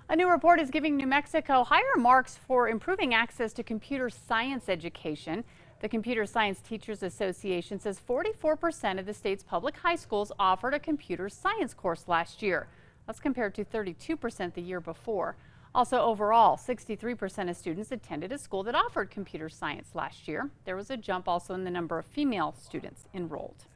A new report is giving New Mexico higher marks for improving access to computer science education. The Computer Science Teachers Association says 44% of the state's public high schools offered a computer science course last year. That's compared to 32% the year before. Also, overall, 63% of students attended a school that offered computer science last year. There was a jump also in the number of female students enrolled.